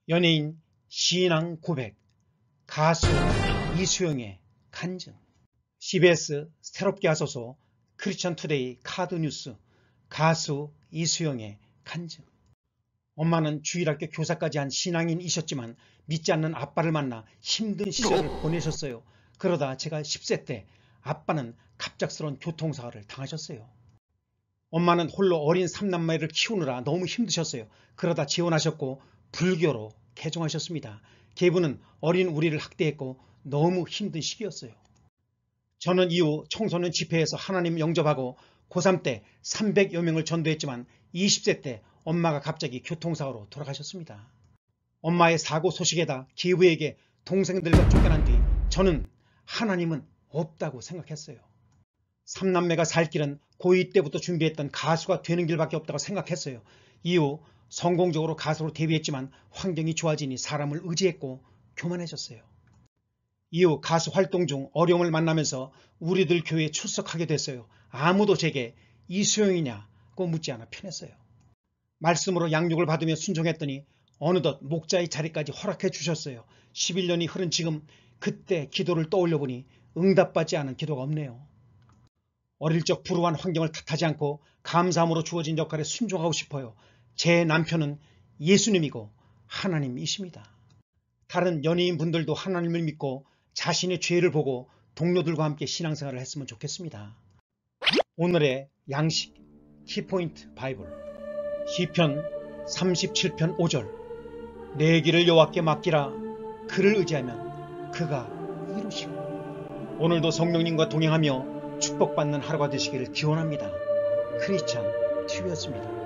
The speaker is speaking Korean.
연예인 신앙 고백, 가수 이수영의 간증. CBS 새롭게 하소서, 크리스천 투데이 카드 뉴스, 가수 이수영의 간증. 엄마는 주일학교 교사까지 한 신앙인이셨지만 믿지 않는 아빠를 만나 힘든 시절을 보내셨어요. 그러다 제가 10세 때 아빠는 갑작스러운 교통사고를 당하셨어요. 엄마는 홀로 어린 3남매를 키우느라 너무 힘드셨어요. 그러다 재혼하셨고 불교로 개종하셨습니다. 계부는 어린 우리를 학대했고 너무 힘든 시기였어요. 저는 이후 청소년 집회에서 하나님 영접하고 고3 때 300여 명을 전도했지만 20세 때 엄마가 갑자기 교통사고로 돌아가셨습니다. 엄마의 사고 소식에다 계부에게 동생들과 쫓겨난 뒤 저는 하나님은 없다고 생각했어요. 3남매가 살 길은 고2 때부터 준비했던 가수가 되는 길밖에 없다고 생각했어요. 이후 성공적으로 가수로 데뷔했지만 환경이 좋아지니 사람을 의지했고 교만해졌어요. 이후 가수 활동 중 어려움을 만나면서 우리들 교회에 출석하게 됐어요. 아무도 제게 이수영이냐고 묻지 않아 편했어요. 말씀으로 양육을 받으며 순종했더니 어느덧 목자의 자리까지 허락해 주셨어요. 11년이 흐른 지금 그때 기도를 떠올려 보니 응답받지 않은 기도가 없네요. 어릴 적 불우한 환경을 탓하지 않고 감사함으로 주어진 역할에 순종하고 싶어요. 제 남편은 예수님이고 하나님이십니다. 다른 연예인 분들도 하나님을 믿고 자신의 죄를 보고 동료들과 함께 신앙생활을 했으면 좋겠습니다. 오늘의 양식 키포인트 바이블 시편 37편 5절. 내 길을 여호와께 맡기라. 그를 의지하면 그가 이루시고. 오늘도 성령님과 동행하며 축복받는 하루가 되시기를 기원합니다. 크리스찬 TV였습니다.